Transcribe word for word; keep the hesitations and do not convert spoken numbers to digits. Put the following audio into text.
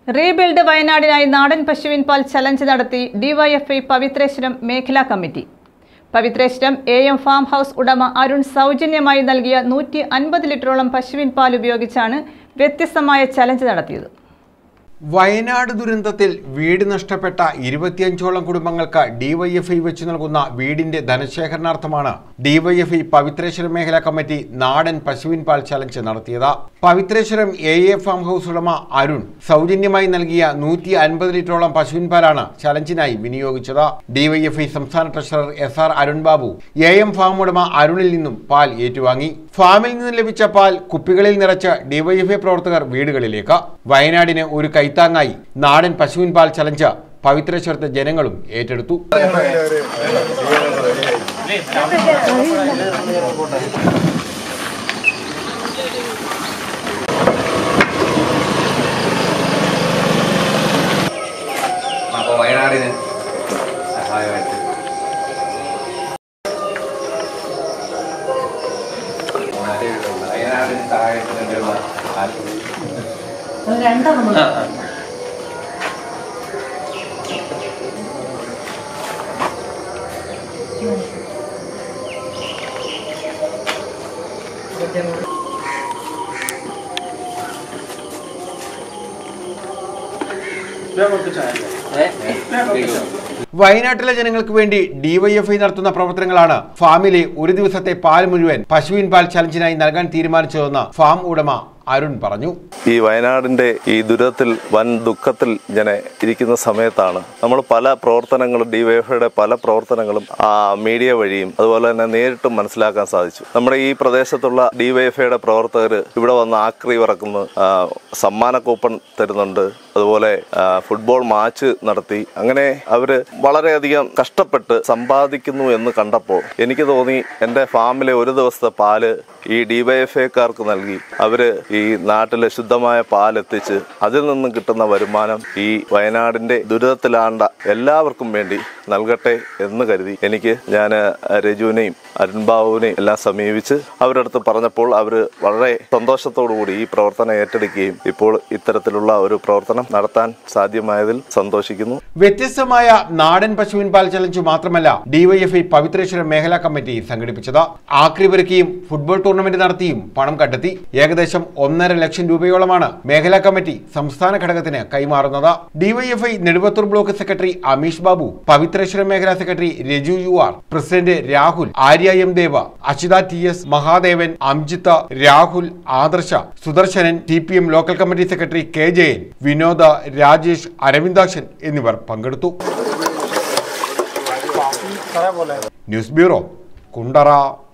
Rebuild വയനാടിനായി നാടൻ പശുവിൻ പാൽ ചലഞ്ച് നടത്തി ഡിവൈഎഫ്ഐ പവിത്രേശ്വരം മേഖലാ കമ്മിറ്റി. Pavithreswaram A M farm house ഉടമ അരുൺ സൗജന്യമായി നൽകിയ നൂറ്റി അൻപത് ലിറ്ററോളം പശുവിൻ പാൽ ഉപയോഗിച്ചാണ് വ്യത്യസ്തമായ ചലഞ്ച് നടത്തിയത്. വയനാട് ദുരന്തത്തിൽ വീട് നഷ്ടപ്പെട്ട ഇരുപത്തിയഞ്ചോളം കുടുംബങ്ങൾക്ക് ഡിവൈഎഫ്ഐ വെച്ചു നൽകുന്ന വീടിന്റെ ധനശേഖരണാർത്ഥമാണ് ഡിവൈഎഫ്ഐ പവിത്രേശ്വരം മേഖലാ കമ്മിറ്റി നാടൻ പശുവിൻ പാൽ ചലഞ്ച് നടത്തിയത്. Pavithreswaram A A farm house ഉടമ അരുൺ സൗജന്യമായി നൽകിയ നൂറ്റി അൻപത് ലിറ്ററോളം പശുവിൻ പാലാണ് ചലഞ്ചിനായി വിനിയോഗിച്ചത്. ഡിവൈഎഫ്ഐ സംസ്ഥാന treasurer S R Arun Babu A M farm ഉടമ അരുണിൽ നിന്നും പാൽ ഏറ്റുവാങ്ങി. ഫാമിൽ നിന്ന് ലഭിച്ച പാൽ കുപ്പികളിൽ നിറച്ച് ഡിവൈഎഫ്ഐ പ്രവർത്തകർ വീടുകളിലേക്ക്. വയനാടിന് ഒരു കൈത്താങ്ങായി നാടൻ പശുവിൻ പാൽ ചലഞ്ച് പവിത്രേശ്വരത്തെ ജനങ്ങളും ഏറ്റെടുത്തു. വയനാടിന് സഹായമായിട്ട് വയനാടിന് സഹായത്തിന് വേണ്ടിയുള്ള വയനാട്ടിലെ ജനങ്ങൾക്ക് വേണ്ടി ഡിവൈഎഫ്ഐ നടത്തുന്ന പ്രവർത്തനങ്ങളാണ് ഫാമിലെ ഒരു ദിവസത്തെ പാൽ മുഴുവൻ പശുവിൻ പാൽ ചലഞ്ചിനായി നൽകാൻ തീരുമാനിച്ചതെന്ന് ഫാം ഉടമ അരുൺ പറഞ്ഞു. ഈ വയനാടിന്റെ ഈ ദുരിതത്തിൽ വൻ ദുഃഖത്തിൽ ഞാൻ ഇരിക്കുന്ന സമയത്താണ് നമ്മൾ പല പ്രവർത്തനങ്ങളും ഡിവൈഎഫ്ഐയുടെ പല പ്രവർത്തനങ്ങളും ആ മീഡിയ വഴിയും അതുപോലെ തന്നെ നേരിട്ടും മനസ്സിലാക്കാൻ സാധിച്ചു. നമ്മുടെ ഈ പ്രദേശത്തുള്ള ഡിവൈഎഫ്ഐയുടെ പ്രവർത്തകർ ഇവിടെ വന്ന് ആക്രി ഇറക്കുന്നു, സമ്മാന കൂപ്പൺ തരുന്നുണ്ട്, അതുപോലെ ഫുട്ബോൾ മാച്ച് നടത്തി. അങ്ങനെ അവര് വളരെയധികം കഷ്ടപ്പെട്ട് സമ്പാദിക്കുന്നു എന്ന് കണ്ടപ്പോൾ എനിക്ക് തോന്നി എൻ്റെ ഫാമിലെ ഒരു ദിവസത്തെ പാല് ഈ ഡിവൈഎഫ്ഐക്കാർക്ക് നൽകി അവര് ഈ നാട്ടിലെ ശുദ്ധമായ പാലെത്തിച്ച് അതിൽ നിന്നും കിട്ടുന്ന വരുമാനം ഈ വയനാടിന്റെ ദുരിതത്തിലാണ്ട എല്ലാവർക്കും വേണ്ടി നൽകട്ടെ എന്ന് കരുതി എനിക്ക് ഞാൻ രജുവിനെയും അരുൺബാബുവിനെയും എല്ലാം സമീപിച്ച് അവരുടെ അടുത്ത് പറഞ്ഞപ്പോൾ അവര് വളരെ സന്തോഷത്തോടു കൂടി ഈ പ്രവർത്തനം ഏറ്റെടുക്കുകയും ഇപ്പോൾ ഇത്തരത്തിലുള്ള ഒരു പ്രവർത്തനം നടത്താൻ സാധ്യമായതിൽ സന്തോഷിക്കുന്നു. വ്യത്യസ്തമായ നാടൻ പശുവിൻ പാൽ ചലഞ്ച് മാത്രമല്ല ഡിവൈഎഫ്ഐ പവിത്രേശ്വരം മേഖലാ കമ്മിറ്റി സംഘടിപ്പിച്ചത്. ആക്രി പെറുക്കിയും ഫുട്ബോൾ ടൂർണമെന്റ് നടത്തിയും പണം കണ്ടെത്തി. ഏകദേശം ഒന്നര ലക്ഷം രൂപയോളമാണ് മേഖലാ കമ്മിറ്റി സംസ്ഥാന ഘടകത്തിന് കൈമാറുന്നത്. DYFI Neduvathur block secretary Ameesh Babu, Pavithreswaram മേഖലാ secretary Raju U R, president Rahul, Arya M Deva, Achyutha T S, Mahadevan, Amjitha, Rahul, Adarsha, Sudarshanan, T P M local committee secretary K Jayan, Vinoda, Rajesh, Aravindakshan എന്നിവർ പങ്കെടുത്തു. News bureau, Kundara.